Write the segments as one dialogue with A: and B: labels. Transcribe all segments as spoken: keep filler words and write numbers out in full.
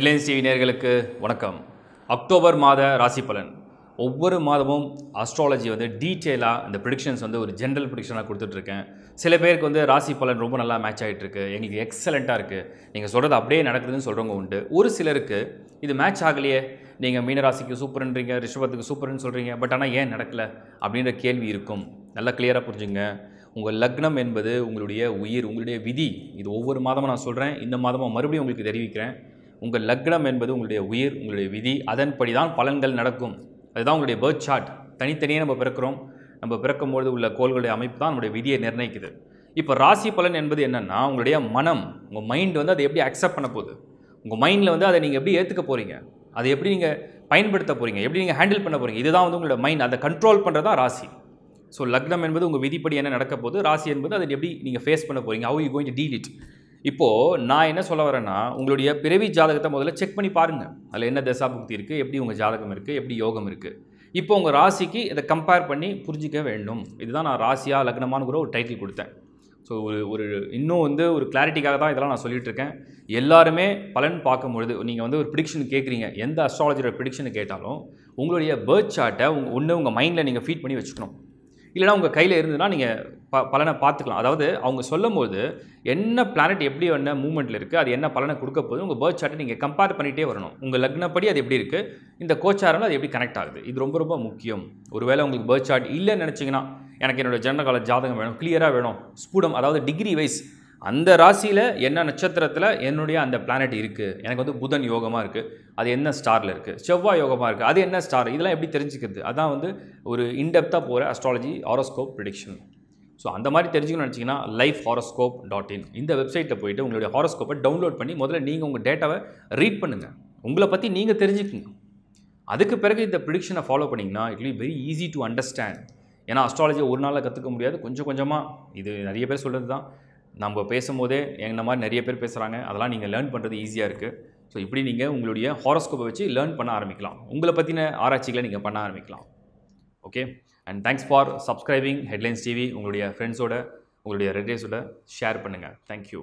A: Headlines TV நேயர்களுக்கு வணக்கம். October மாத ராசி பலன். ஒவ்வொரு மாதமும் அஸ்ட்ராலஜி வந்து டீட்டெயிலாக இந்த ப்ரிடிக்ஷன்ஸ் வந்து ஒரு ஜென்ரல் ப்ரிடிக்ஷனாக கொடுத்துட்ருக்கேன். சில பேருக்கு வந்து ராசி பலன் ரொம்ப நல்லா மேட்ச் ஆகிட்டு இருக்கு, எங்களுக்கு எக்ஸலண்ட்டாக இருக்குது, நீங்கள் சொல்கிறது அப்படியே நடக்குதுன்னு சொல்கிறவங்க உண்டு. ஒரு சிலருக்கு இது மேட்ச் ஆகலையே, நீங்கள் மீனராசிக்கு சூப்பர்ன்றீங்க, ரிஷபத்துக்கு சூப்பர்னு சொல்கிறீங்க, பட் ஆனால் ஏன் நடக்கலை அப்படின்ற கேள்வி இருக்கும். நல்லா கிளியராக புரிஞ்சுங்க. உங்கள் லக்னம் என்பது உங்களுடைய உயிர், உங்களுடைய விதி. இது ஒவ்வொரு மாதமும் நான் சொல்கிறேன், இந்த மாதமும் மறுபடியும் உங்களுக்கு தெரிவிக்கிறேன். உங்கள் லக்னம் என்பது உங்களுடைய உயிர், உங்களுடைய விதி. அதன்படி தான் பலன்கள் நடக்கும். அதுதான் உங்களுடைய பர்த் சார்ட். தனித்தனியாக நம்ம பிறக்கிறோம். நம்ம பிறக்கும்போது உள்ள கோள்களுடைய அமைப்பு தான் நம்மளுடைய விதியை நிர்ணயிக்குது. இப்போ ராசி பலன் என்பது என்னென்னா, உங்களுடைய மனம், உங்கள் மைண்ட் வந்து அதை எப்படி அக்செப்ட் பண்ண போகுது, உங்கள் மைண்டில் வந்து அதை நீங்கள் எப்படி ஏற்றுக்க போகிறீங்க, அதை எப்படி நீங்கள் பயன்படுத்த போகிறீங்க, எப்படி நீங்கள் ஹேண்டில் பண்ண போகிறீங்க, இதுதான் வந்து உங்களோட மைண்ட். அதை கண்ட்ரோல் பண்ணுறது தான் ராசி. ஸோ லக்னம் என்பது உங்கள் விதிப்படி என்ன நடக்க போகுது, ராசி என்பது அதை எப்படி நீங்கள் ஃபேஸ் பண்ண போகிறீங்க, how you going to deal it. இப்போது நான் என்ன சொல்ல வரேன்னா, உங்களுடைய பிறவி ஜாதகத்தை முதல்ல செக் பண்ணி பாருங்கள். அதில் என்ன தசாபுக்தி இருக்குது, எப்படி உங்கள் ஜாதகம் இருக்குது, எப்படி யோகம் இருக்குது. இப்போ உங்கள் ராசிக்கு இதை கம்பேர் பண்ணி புரிஞ்சிக்க வேண்டும். இதுதான் நான் ராசியா லக்னமானுங்கிற ஒரு டைட்டில் கொடுத்தேன். ஸோ ஒரு ஒரு இன்னும் வந்து ஒரு கிளாரிட்டிக்காக தான் இதெல்லாம் நான் சொல்லிட்டு இருக்கேன். எல்லாருமே பலன் பார்க்கும்பொழுது நீங்கள் வந்து ஒரு ப்ரிடிக்ஷன் கேட்குறீங்க, எந்த அஸ்ட்ராலஜியோட ப்ரிடிக்ஷன் கேட்டாலும் உங்களுடைய பர்த் சார்ட்டை உங்கள் ஒன்று உங்கள் மைண்டில் நீங்கள் ஃபீட் பண்ணி வச்சுக்கணும். இல்லைனா உங்கள் கையில் இருந்ததுன்னா நீங்கள் ப பலனை பார்த்துக்கலாம். அதாவது அவங்க சொல்லும் போது என்ன பிளானட் எப்படி என்ன மூவ்மெண்ட்டில் இருக்குது, அது என்ன பலனை கொடுக்க போகுது, உங்கள் பர்த் சார்ட்டை நீங்கள் கம்பேர் பண்ணிகிட்டே வரணும். உங்கள் லக்னப்படி அது எப்படி இருக்குது, இந்த கோச்சாரம் அது எப்படி கனெக்ட் ஆகுது, இது ரொம்ப ரொம்ப முக்கியம். ஒருவேளை உங்களுக்கு பர்த் சார்ட் இல்லைன்னு நினச்சிங்கன்னா, எனக்கு என்னோடய ஜனன கால ஜாதகம் வேணும், கிளியராக வேணும், ஸ்பூடம், அதாவது டிகிரி வைஸ் அந்த ராசியில் என்ன நட்சத்திரத்தில் என்னுடைய அந்த பிளானட் இருக்குது, எனக்கு வந்து புதன் யோகமாக இருக்குது, அது என்ன ஸ்டாரில் இருக்குது, செவ்வாய் யோகமாக இருக்குது, அது என்ன ஸ்டார், இதெல்லாம் எப்படி தெரிஞ்சுக்கிறது, அதான் வந்து ஒரு இன்டெப்த்தாக போகிற அஸ்ட்ராலஜி ஹாரோஸ்கோப் ப்ரிடிக்ஷன். ஸோ அந்த மாதிரி தெரிஞ்சுக்கணும்னு நினச்சிங்கன்னா லைஃப் ஹாரோஸ்கோப் டாட் இன் இந்த வெப்சைட்டில் போய்ட்டு உங்களுடைய ஹாரோஸ்கோப்பை டவுன்லோட் பண்ணி முதல்ல நீங்கள் உங்கள் டேட்டாவை ரீட் பண்ணுங்கள், உங்களை பற்றி நீங்கள் தெரிஞ்சுக்குங்க. அதுக்கு பிறகு இந்த ப்ரிடிக்ஷனை ஃபாலோ பண்ணிங்கன்னா it will very easy to understand. ஏன்னா அஸ்ட்ராலஜியை ஒரு நாளில் கற்றுக்க முடியாது, கொஞ்சம் கொஞ்சமாக. இது நிறைய பேர் சொல்கிறது தான், நம்ம பேசும்போதே என்ன மாதிரி நிறைய பேர் பேசுகிறாங்க, அதெல்லாம் நீங்கள் லேர்ன் பண்ணுறது ஈஸியாக இருக்குது. ஸோ இப்படி நீங்கள் உங்களுடைய ஹாரோஸ்கோப்பை வச்சு லேர்ன் பண்ண ஆரம்பிக்கலாம், உங்களை பற்றின ஆராய்ச்சிகளை நீங்கள் பண்ண ஆரம்பிக்கலாம். Okay, and thanks for subscribing Headlines TV. உங்களுடைய ஃப்ரெண்ட்ஸோட, உங்களுடைய ரிலேட்டிவ்ஸோட ஷேர் பண்ணுங்கள். தேங்க்யூ.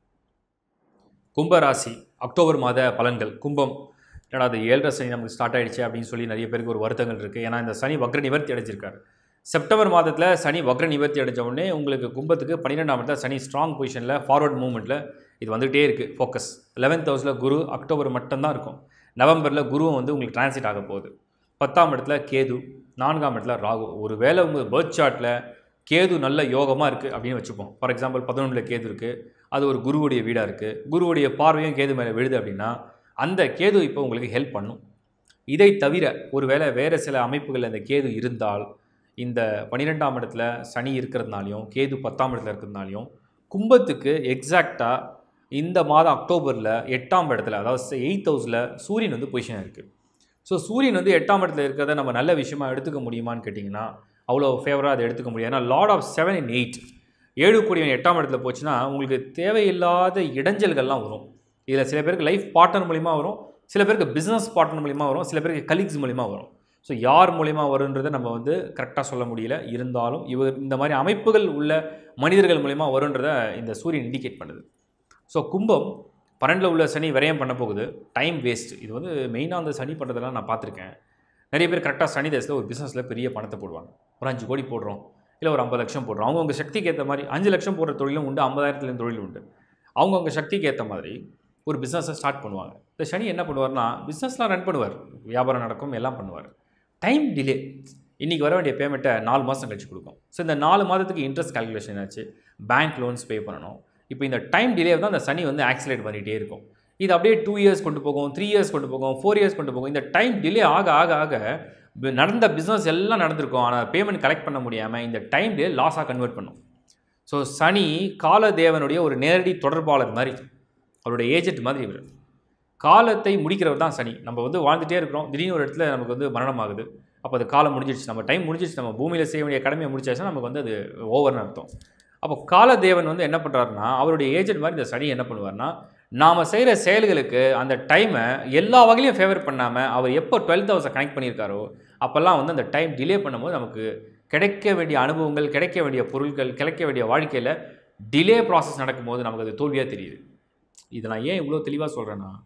A: கும்பராசி அக்டோபர் மாத பலன்கள். கும்பம், ஏன்னா அது ஏழரை சனி நமக்கு ஸ்டார்ட் ஆகிடுச்சு அப்படின்னு சொல்லி நிறைய பேருக்கு ஒரு வருத்தங்கள் இருக்குது. ஏன்னா இந்த சனி வக்ர நிவர்த்தி அடைஞ்சிருக்காரு. செப்டம்பர் மாதத்தில் சனி வக்ர நிவர்த்தி அடைஞ்ச உடனே உங்களுக்கு கும்பத்துக்கு பன்னிரெண்டாம் இடத்துல சனி ஸ்ட்ராங் பொசிஷனில் ஃபார்வர்ட் மூவ்மெண்ட்டில் இது வந்துகிட்டே இருக்குது. ஃபோக்கஸ் லெவன்த் ஹவுஸில் குரு, அக்டோபர் மட்டும்தான் இருக்கும். நவம்பரில் குருவும் வந்து உங்களுக்கு டிரான்சிட் ஆக போகுது. பத்தாம் இடத்துல கேது, நான்காம் இடத்துல ராகு. ஒரு வேளை உங்கள் பர்த் சார்ட்டில் கேது நல்ல யோகமாக இருக்குது அப்படின்னு வச்சுப்போம். ஃபார் எக்ஸாம்பிள் பதினொன்றில் கேது இருக்குது, அது ஒரு குருவுடைய வீடாக இருக்குது, குருவுடைய பார்வையும் கேது மேலே விழுது அப்படின்னா அந்த கேது இப்போ உங்களுக்கு ஹெல்ப் பண்ணும். இதை தவிர ஒரு வேளை வேறு சில அமைப்புகளில் அந்த கேது இருந்தால், இந்த பன்னிரெண்டாம் இடத்துல சனி இருக்கிறதுனாலையும் கேது பத்தாம் இடத்துல இருக்கிறதுனாலையும் கும்பத்துக்கு எக்ஸாக்டாக இந்த மாதம் அக்டோபரில் எட்டாம் இடத்துல, அதாவது எயித் ஹவுஸில் சூரியன் வந்து பொசிஷன் இருக்குது. ஸோ சூரியன் வந்து எட்டாம் இடத்துல இருக்கிறத நம்ம நல்ல விஷயமா எடுத்துக்க முடியுமான்னு கேட்டிங்கன்னா அவ்வளோ ஃபேவராக அதை எடுத்துக்க முடியாது. ஏன்னா lord of seven in eight, ஏழு கூடியவன் எட்டாம் இடத்துல போச்சுன்னா உங்களுக்கு தேவையில்லாத இடைஞ்சல்கள்லாம் வரும். இதில் சில பேருக்கு லைஃப் பார்ட்னர் மூலிமா வரும், சில பேருக்கு பிஸ்னஸ் பார்ட்னர் மூலிமா வரும், சில பேருக்கு கலீக்ஸ் மூலிமா வரும். ஸோ யார் மூலிமா வருன்றதை நம்ம வந்து கரெக்டாக சொல்ல முடியல. இருந்தாலும் இவர் இந்த மாதிரி அமைப்புகள் உள்ள மனிதர்கள் மூலிமா வருன்றதை இந்த சூரியன் இண்டிகேட் பண்ணுது. ஸோ கும்பம் பன்னெண்டில் உள்ள சனி விரயம் பண்ண போகுது, டைம் வேஸ்ட். இது வந்து மெயினாக அந்த சனி பண்ணுறதெல்லாம் நான் பார்த்துருக்கேன். நிறைய பேர் கரெக்டாக சனி தேசத்தில் ஒரு பிஸ்னஸில் பெரிய பணத்தை போடுவாங்க. ஒரு அஞ்சு கோடி போடுறோம், இல்லை ஒரு ஐம்பது லட்சம் போடுறோம். அவங்கவுங்க சக்திக்கு ஏற்ற மாதிரி அஞ்சு லட்சம் போடுற தொழிலும் உண்டு, ஐம்பதாயிரத்துலேருந்து தொழிலும் உண்டு. அவங்கவுங்க சக்திக்கு ஏற்ற மாதிரி ஒரு பிஸ்னஸை ஸ்டார்ட் பண்ணுவாங்க. இந்த சனி என்ன பண்ணுவார்னா, பிஸ்னஸ்லாம் ரன் பண்ணுவார், வியாபாரம் நடக்கும், எல்லாம் பண்ணுவார். டைம் டிலே, இன்றைக்கி வர வேண்டிய பேமெண்ட்டை நாலு மாதம் கழிச்சு கொடுக்கும். ஸோ இந்த நாலு மாதத்துக்கு இன்ட்ரெஸ்ட் கால்குலேஷன் ஆச்சு, பேங்க் லோன்ஸ் பே பண்ணணும். இப்போ இந்த டைம் டிலே தான் அந்த சனி வந்து ஆக்சிலேட் பண்ணிகிட்டே இருக்கும். இது அப்படியே டூ இயர்ஸ் கொண்டு போகும், த்ரீ இயர்ஸ் கொண்டு போகும், ஃபோர் இயர்ஸ் கொண்டு போகும். இந்த டைம் டிலே ஆக ஆக ஆக நடந்த பிஸ்னஸ் எல்லாம் நடந்திருக்கும், ஆனால் பேமெண்ட் கலெக்ட் பண்ண முடியாமல் இந்த டைம் டிலே லாஸாக கன்வெர்ட் பண்ணும். ஸோ சனி காலதேவனுடைய ஒரு நேரடி தொடர்பாளர் மாதிரி, அவருடைய ஏஜென்ட் மாதிரி. இவர் காலத்தை முடிக்கிறவர் தான் சனி. நம்ம வந்து வாழ்ந்துகிட்டே இருக்கிறோம், திடீர்னு ஒரு இடத்துல நமக்கு வந்து மரணம் ஆகுது. அப்போ அது காலம் முடிஞ்சிடுச்சு, நம்ம டைம் முடிஞ்சிடுச்சு, நம்ம பூமியில் செய்ய வேண்டிய கடமையை முடிச்சாச்சுன்னா நமக்கு வந்து அது ஓவர்னு அர்த்தம். அப்போ காலதேவன் வந்து என்ன பண்ணுறாருன்னா, அவருடைய ஏஜென்ட் மாதிரி இந்த சனி என்ன பண்ணுவார்னா, நாம் செய்கிற செயல்களுக்கு அந்த டைமை எல்லா வகையிலையும் ஃபேவர் பண்ணாமல் அவர் எப்போ டுவெல்த் ஹவர்ஸை கனெக்ட் பண்ணியிருக்காரோ அப்போல்லாம் வந்து அந்த டைம் டிலே பண்ணும்போது நமக்கு கிடைக்க வேண்டிய அனுபவங்கள், கிடைக்க வேண்டிய பொருட்கள், கிடைக்க வேண்டிய வாழ்க்கையில் டிலே ப்ராசஸ் நடக்கும்போது நமக்கு அது தோல்வியாக தெரியுது. இதை நான் ஏன் இவ்வளோ தெளிவாக சொல்கிறேன்னா,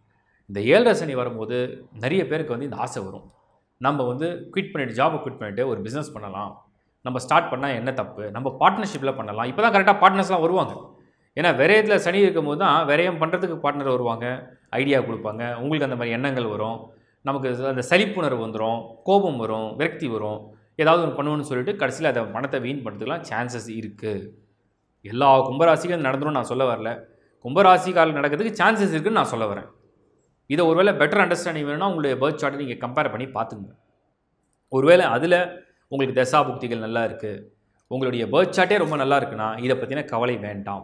A: இந்த ஏழரை சனி வரும்போது நிறைய பேருக்கு வந்து இந்த ஆசை வரும். நம்ம வந்து குவிட் பண்ணிவிட்டு ஜாபை குவிட் பண்ணிவிட்டு ஒரு பிஸ்னஸ் பண்ணலாம், நம்ம ஸ்டார்ட் பண்ணால் என்ன தப்பு, நம்ம பார்ட்னர்ஷிப்பில் பண்ணலாம். இப்போ தான் கரெக்டாக பார்ட்னர்ஸ்லாம் வருவாங்க. ஏன்னா விரயத்தில் சனி இருக்கும்போது தான் விரயம் பண்ணுறதுக்கு பார்ட்னர் வருவாங்க, ஐடியா கொடுப்பாங்க, உங்களுக்கு அந்த மாதிரி எண்ணங்கள் வரும், நமக்கு அந்த சலிப்புணர்வு வந்துடும், கோபம் வரும், விரக்தி வரும், ஏதாவது ஒன்று பண்ணுவோன்னு சொல்லிட்டு கடைசியில் அதை பணத்தை வீண் பண்ணுறதுக்குலாம் சான்சஸ் இருக்குது. எல்லா கும்பராசிக்கும் நடந்துடும் நான் சொல்ல வரல, கும்பராசிக்காரர்கள் நடக்கிறதுக்கு சான்சஸ் இருக்குதுன்னு நான் சொல்ல வரேன். இதை ஒருவேளை பெட்டர் அண்டர்ஸ்டாண்டிங் வேணும்னா உங்களுடைய பர்த் சார்ட்டை நீங்கள் கம்பேர் பண்ணி பார்த்துங்க. ஒருவேளை அதில் உங்களுக்கு தசாபுக்திகள் நல்லா இருக்குது, உங்களுடைய பர்த் சார்ட்டே ரொம்ப நல்லா இருக்குன்னா இதை பற்றின கவலை வேண்டாம்.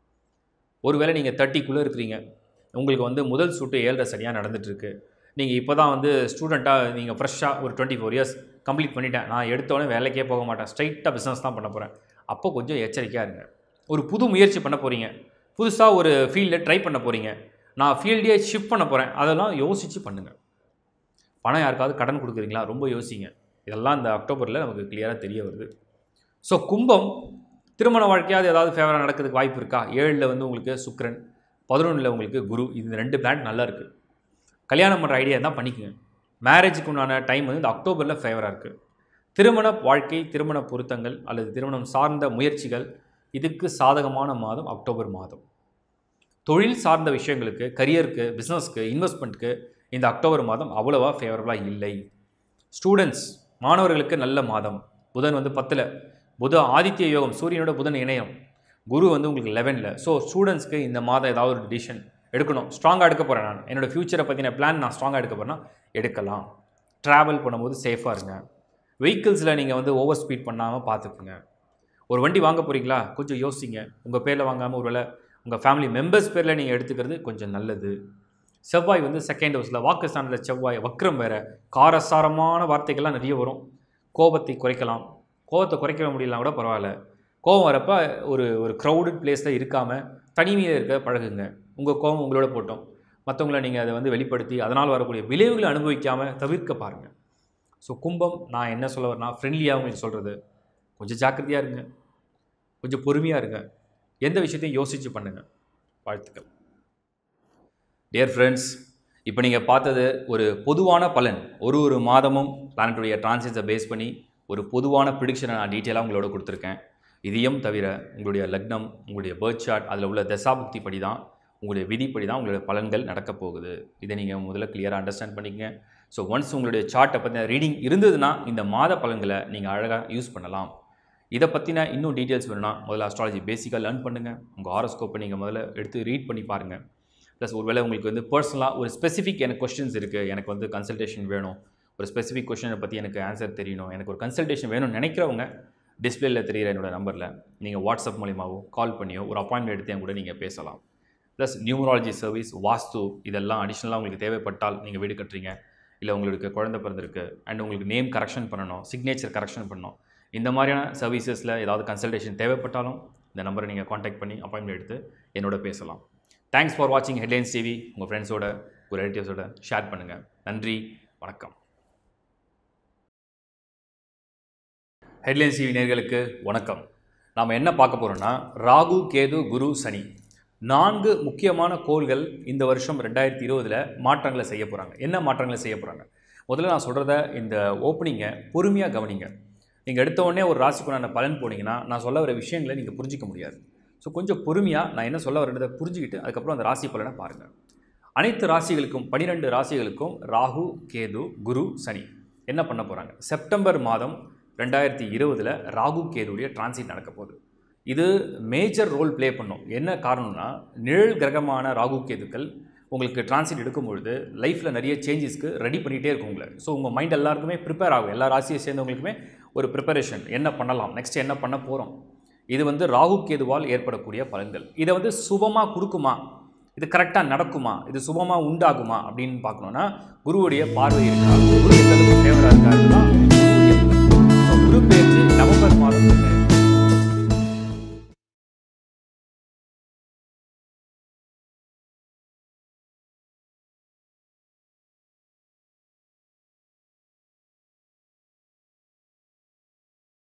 A: ஒருவேளை நீங்கள் தேர்ட்டிக்குள்ளே இருக்கிறீங்க, உங்களுக்கு வந்து முதல் சூட்டு ஏழரை சனியாக நடந்துகிட்ருக்கு, நீங்கள் இப்போ தான் வந்து ஸ்டூடெண்ட்டாக நீங்கள் ஃப்ரெஷ்ஷாக ஒரு டுவெண்ட்டி ஃபோர் இயர்ஸ் கம்ப்ளீட் பண்ணிட்டேன், நான் எடுத்தோடனே வேலைக்கே போக மாட்டேன், ஸ்ட்ரைட்டாக பிஸ்னஸ் தான் பண்ண போகிறேன், அப்போ கொஞ்சம் எச்சரிக்கையாக இருங்க. ஒரு புது முயற்சி பண்ண போகிறீங்க, புதுசாக ஒரு ஃபீல்டில் ட்ரை பண்ண போகிறீங்க, நான் ஃபீல்டே ஷிஃப்ட் பண்ண போகிறேன், அதெல்லாம் யோசித்து பண்ணுங்கள். பணம் யாருக்காவது கடன் கொடுக்குறீங்களா, ரொம்ப யோசிங்க. இதெல்லாம் இந்த அக்டோபரில் நமக்கு கிளியராக தெரிய வருது. ஸோ கும்பம் திருமண வாழ்க்கையாவது ஏதாவது ஃபேவராக நடக்கிறதுக்கு வாய்ப்பு இருக்கா? ஏழில் வந்து உங்களுக்கு சுக்கிரன், பதினொன்றில் உங்களுக்கு குரு, இது ரெண்டு பிளான் நல்லா இருக்குது. கல்யாணம் பண்ணுற ஐடியா தான் பண்ணிக்கோங்க. மேரேஜுக்கு உண்டான டைம் வந்து இந்த அக்டோபரில் ஃபேவராக இருக்குது. திருமண வாழ்க்கை, திருமண பொருத்தங்கள் அல்லது திருமணம் சார்ந்த முயற்சிகள், இதுக்கு சாதகமான மாதம் அக்டோபர் மாதம். தொழில் சார்ந்த விஷயங்களுக்கு, கரியருக்கு, பிஸ்னஸ்க்கு, இன்வெஸ்ட்மெண்ட்டுக்கு இந்த அக்டோபர் மாதம் அவ்வளோவா ஃபேவரபுளாக இல்லை. ஸ்டூடெண்ட்ஸ், மாணவர்களுக்கு நல்ல மாதம். புதன் வந்து பத்தில், புத ஆதித்ய யோகம், சூரியனோட புதன் இணையம், குரு வந்து உங்களுக்கு லெவனில். ஸோ ஸ்டூடெண்ட்ஸ்க்கு இந்த மாதம் ஏதாவது ஒரு டிசிஷன் எடுக்கணும், ஸ்ட்ராங்காக எடுக்க போகிறேன், நான் என்னோடய ஃப்யூச்சரை பற்றின பிளான் நான் ஸ்ட்ராங்காக எடுக்க போகிறேன்னா எடுக்கலாம். ட்ராவல் பண்ணும்போது சேஃபாக இருங்க. வெஹிக்கிள்ஸில் நீங்கள் வந்து ஓவர் ஸ்பீட் பண்ணாமல் பார்த்துக்குங்க. ஒரு வண்டி வாங்க போகிறீங்களா, கொஞ்சம் யோசிங்க. உங்கள் பேரில் வாங்காமல் ஒரு வேளை உங்கள் ஃபேமிலி மெம்பர்ஸ் பேரில் நீங்கள் எடுத்துக்கிறது கொஞ்சம் நல்லது. செவ்வாய் வந்து செகண்ட் ஹவுஸில், வாக்குஸ்தானத்தில் செவ்வாய் வக்ரம் வேறு, காரசாரமான வார்த்தைகள்லாம் நிறைய வரும். கோபத்தை குறைக்கலாம், கோபத்தை குறைக்க முடியலாம் கூட பரவாயில்ல. கோபம் வரப்போ ஒரு ஒரு க்ரௌடட் பிளேஸில் இருக்காமல் தனிமையில் இருக்க பழகுங்க. உங்கள் கோபம் உங்களோட போட்டோம், மற்றவங்கள நீங்கள் அதை வந்து வெளிப்படுத்தி அதனால் வரக்கூடிய விளைவுகளை அனுபவிக்காமல் தவிர்க்க பாருங்கள். ஸோ கும்பம், நான் என்ன சொல்ல வரேன்னா, ஃப்ரெண்ட்லியாக உங்களுக்கு சொல்கிறது, கொஞ்சம் ஜாக்கிரதையாக இருங்க, கொஞ்சம் பொறுமையாக இருங்க, எந்த விஷயத்தையும் யோசித்து பண்ணுங்கள். வாழ்த்துக்கள். டியர் ஃப்ரெண்ட்ஸ், இப்போ நீங்கள் பார்த்தது ஒரு பொதுவான பலன். ஒரு ஒரு மாதமும் பிளானட்டுடைய டிரான்சிட்ஸை பேஸ் பண்ணி ஒரு பொதுவான ப்ரிடிக்ஷனை நான் டீட்டெயிலாக உங்களோட கொடுத்துருக்கேன். இதையும் தவிர உங்களுடைய லக்னம், உங்களுடைய பர்த் சார்ட், அதில் உள்ள தசாபுக்தி படி தான், உங்களுடைய விதிப்படி தான் உங்களுடைய பலன்கள் நடக்க போகுது. இதை நீங்கள் முதல்ல கிளியராக அண்டர்ஸ்டாண்ட் பண்ணிக்கங்க. ஸோ ஒன்ஸ் உங்களுடைய சார்ட்டை பற்றின ரீடிங் இருந்ததுன்னா இந்த மாத பலன்களை நீங்கள் அழகாக யூஸ் பண்ணலாம். இதை பற்றின இன்னும் டீட்டெயில்ஸ் வேணும்னா முதல்ல அஸ்ட்ராலஜி பேசிக்காக லேர்ன் பண்ணுங்கள். உங்கள் ஹாரோஸ்கோப்பை நீங்கள் முதல்ல எடுத்து ரீட் பண்ணி பாருங்கள். ப்ளஸ் ஒருவேளை உங்களுக்கு வந்து பர்சனலாக ஒரு ஸ்பெசிஃபிக் எனக்கு கொஸ்டின்ஸ் இருக்குது, எனக்கு வந்து கன்சல்டேஷன் வேணும், ஒரு ஸ்பெசிஃபிக் கொஸ்டினை பற்றி எனக்கு ஆன்சர் தெரியணும், எனக்கு ஒரு கன்சல்டேஷன் வேணும்னு நினைக்கிறவங்க டிஸ்பிளேயில் தெரிகிற என்னோடய நம்பரில் நீங்கள் வாட்ஸ்அப் மூலிமாவோ கால் பண்ணியோ ஒரு அப்பாயின்மெண்ட் எடுத்து கூட நீங்கள் பேசலாம். ப்ளஸ் நியூமராலஜி சர்வீஸ், வாஸ்து, இதெல்லாம் அடிஷ்னலாக உங்களுக்கு தேவைப்பட்டால், நீங்கள் வீடு கட்டுறீங்க, இல்லை உங்களுக்கு குழந்தை பிறந்திருக்கு அண்ட் உங்களுக்கு நேம் கரெக்ஷன் பண்ணணும், சிக்னேச்சர் கரெக்ஷன் பண்ணணும், இந்த மாதிரியான சர்வீசஸில் ஏதாவது கன்சல்டேஷன் தேவைப்பட்டாலும் இந்த நம்பரை நீங்கள் காண்டாக்ட் பண்ணி அப்பாயின்மெண்ட் எடுத்து என்னோட பேசலாம். தேங்க்ஸ் ஃபார் வாட்சிங் ஹெட்லைன்ஸ் டிவி. உங்கள் ஃப்ரெண்ட்ஸோட, உங்கள் ரிலேட்டிவ்ஸோட ஷேர் பண்ணுங்கள். நன்றி, வணக்கம். ஹெட்லைன்ஸ் டிவி நேயர்களுக்கு வணக்கம். நாம் என்ன பார்க்க போகிறோம்னா, ராகு, கேது, குரு, சனி, நான்கு முக்கியமான கோள்கள் இந்த வருஷம் ரெண்டாயிரத்தி இருபதில் மாற்றங்களை செய்ய போகிறாங்க. என்ன மாற்றங்களை செய்ய போகிறாங்க? முதல்ல நான் சொல்கிறத இந்த ஓப்பனிங்கை பொறுமையாக கவனிங்க. நீங்கள் எடுத்த உடனே ஒரு ராசிக்குண்டான பலன் போனீங்கன்னா நான் சொல்ல வர விஷயங்களை நீங்கள் புரிஞ்சிக்க முடியாது. ஸோ கொஞ்சம் பொறுமையாக நான் என்ன சொல்ல வரதை புரிஞ்சுக்கிட்டு அதுக்கப்புறம் அந்த ராசி பலனை பாருங்கள். அனைத்து ராசிகளுக்கும், பன்னிரெண்டு ராசிகளுக்கும் ராகு, கேது, குரு, சனி என்ன பண்ண போகிறாங்க? செப்டம்பர் மாதம் ரெண்டாயிரத்தி இருபதில் ராகு கேதுடைய டிரான்சிட் நடக்க போகுது. இது மேஜர் ரோல் ப்ளே பண்ணும். என்ன காரணம்னா, நிழல் கிரகமான ராகு கேதுக்கள் உங்களுக்கு டிரான்சிட் எடுக்கும்பொழுது லைஃப்பில் நிறைய சேஞ்சஸ்க்கு ரெடி பண்ணிகிட்டே இருக்கும் உங்களை. ஸோ உங்கள் மைண்ட் எல்லாருக்குமே ப்ரிப்பேர் ஆகும். எல்லா ராசியை சேர்ந்தவங்களுக்குமே ஒரு ப்ரிப்பரேஷன், என்ன பண்ணலாம், நெக்ஸ்ட் என்ன பண்ண போகிறோம். இது வந்து ராகு கேதுவால் ஏற்படக்கூடிய பலன்கள். இதை வந்து சுபமாக கொடுக்குமா, இது கரெக்டாக நடக்குமா, இது சுபமாக உண்டாகுமா அப்படின்னு பார்க்கணுன்னா குருவுடைய பார்வை இருக்கா, குரு எந்த